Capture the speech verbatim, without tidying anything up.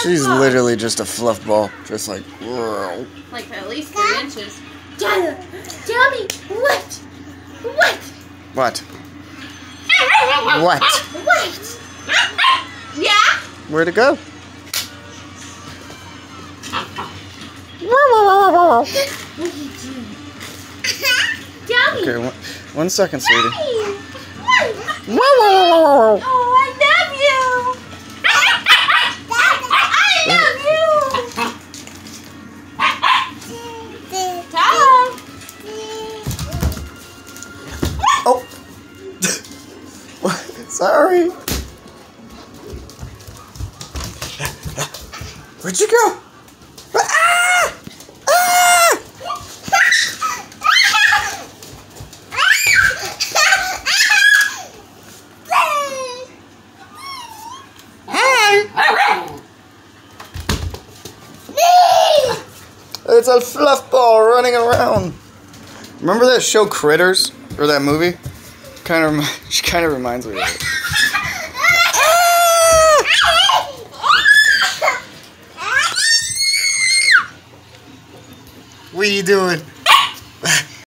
She's ball. literally just a fluff ball. Just like... Like at least three inches. Dada, tell me, what? What? What? What? What? Yeah? Where'd it go? What are you doing? Tell me. Okay, one, one second, sweetie. Oh, I love you. I love you. Tom. Oh! Sorry. Where'd you go? Ah! Ah! Hi! It's a fluff ball running around. Remember that show Critters? Or that movie? Kind of, she kind of reminds me of it. What are you doing?